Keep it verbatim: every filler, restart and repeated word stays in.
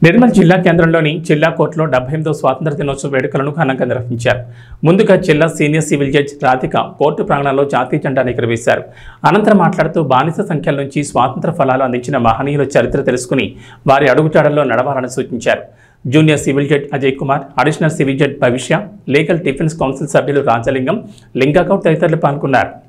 నిర్మల్ జిల్లా కేంద్రంలోని జిల్లా కోర్టులో డెబ్బై ఎనిమిదవ స్వాతంత్ర దినోత్సవ వేడుకలను ఘనంగా నిర్వహించారు. ముందుగా జిల్లా senior civil judge Radhika court ప్రాంగణంలో జాతీయ జెండా ఎగురవేశారు. అనంతరం మాట్లాడుతూ బానిస సంఖ్యల నుంచి స్వాతంత్ర ఫలాలు అందించిన మహనీయుల చరిత్ర తెలుసుకుని వారి అడుగుజాడల్లో నడవాలని సూచించారు. Junior civil judge Ajay Kumar, additional civil judge Bhavishya, legal defence counsel సభ్యులు రాజలింగం, లింగాగౌడ్ తదితరులు పాల్గొన్నారు.